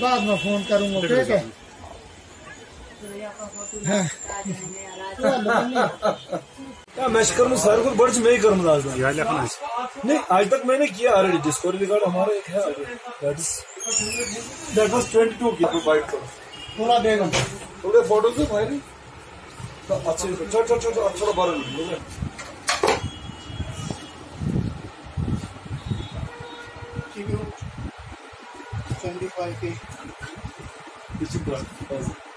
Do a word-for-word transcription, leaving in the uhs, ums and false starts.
बाद में फोन करूंगा, ठीक है? मैं करूँ सारे को बर्ड्स में ही करूँ आज नहीं, आज तक मैंने किया ऑलरेडी। डिस्कवरी रिकॉर्ड हमारा एक है that is that was twenty two की बाइट करो थोड़ा देगा थोड़े फोटोज है भाई अच्छे चल चल चल अच्छा बारह सेवेंटी फाइव के